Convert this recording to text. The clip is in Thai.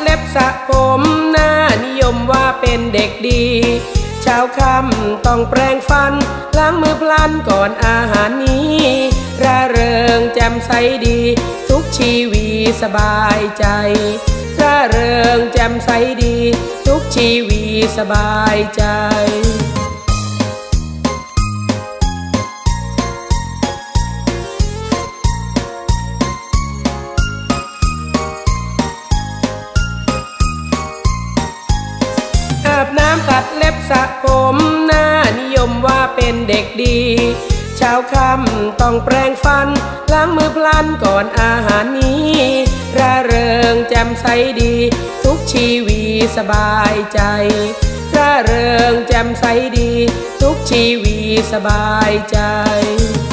เล็บสระผมหน้านิยมว่าเป็นเด็กดีเช้าค่ำต้องแปรงฟันล้างมือพลันก่อนอาหารนี้ร่าเริงแจ่มใสดีทุกชีวีสบายใจร่าเริงแจ่มใสดีทุกชีวีสบายใจอาบน้ำตัดเล็บสระผมหน้านิยมว่าเป็นเด็กดีเช้าค่ำต้องแปรงฟันล้างมือพลันก่อนอาหารนี้ร่าเริงแจ่มใสดีทุกชีวีสบายใจร่าเริงแจ่มใสดีทุกชีวีสบายใจ